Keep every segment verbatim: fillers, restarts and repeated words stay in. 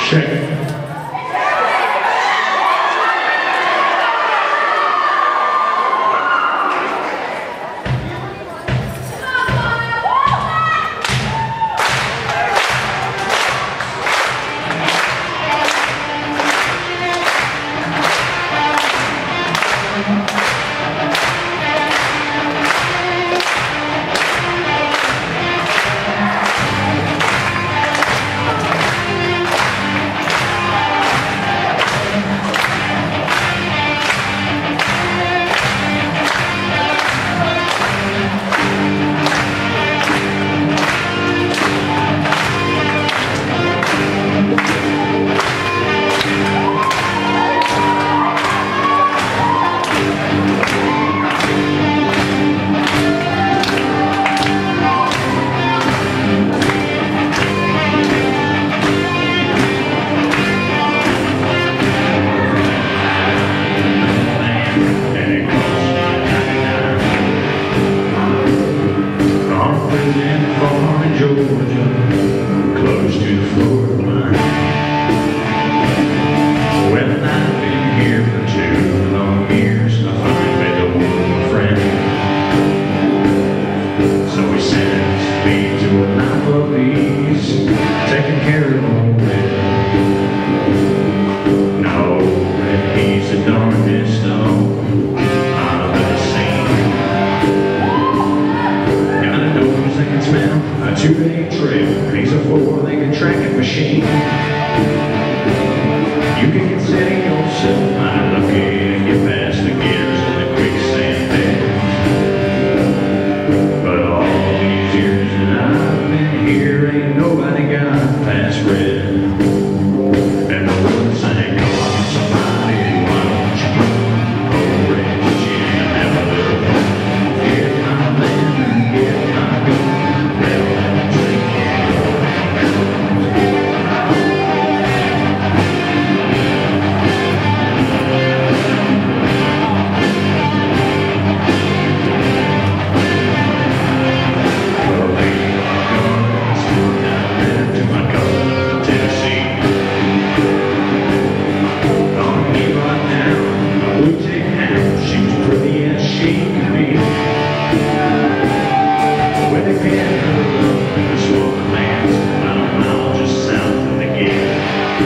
Check. Taking care of all that. No, that he's the darndest dog I've ever seen. Got a nose that can smell a two-day trail. He's a four-legged tracking machine. You can consider yourself mighty lucky to get past the gears and the quicksand beds. But all these years that I've been here, ain't nobody got past red. And the words sang, come on somebody, why don't you come over and gin and have a little fun. Get my man and get my gun, rattle and drink and go down. Well, lady, my gun, still down there to my cousin, Tennessee. On me right now, a blue tick hound, she's pretty as she can be. Where they can her up in the swamp lands, about a mile just south of the gate.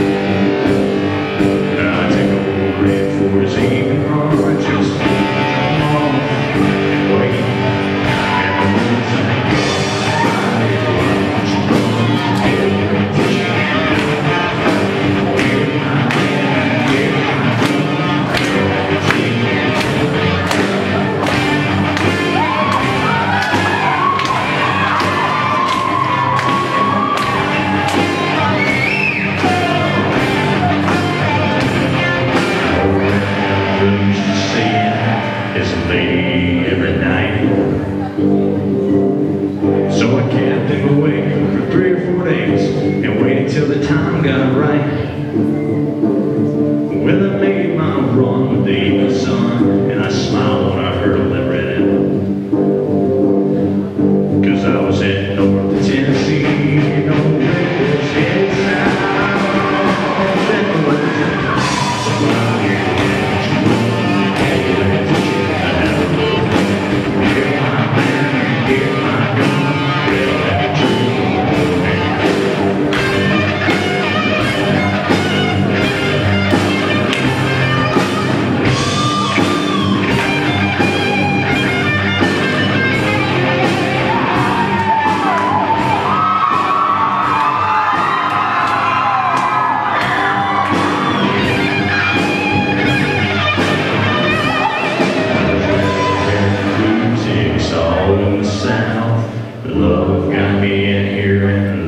Now I take old red for his evening heart, just come off and wait. And the moon sang, somebody, why don't you come over and push me down. Get my man, get my gun, rattle and drink and go down. I used to see it as a lady every night. So I kept him away for three or four days and waited till the time got right. Well, I made my run with the evening sun, and I smiled when I heard all that red apple. Cause I was heading north to Tennessee, you know, it was heading south. And the words said, somebody, why don't you run? Hey, let me teach you how to have a little fun. Get my man, get my gun, rattle and drink and go down. Music's all in the South, but love got me in here and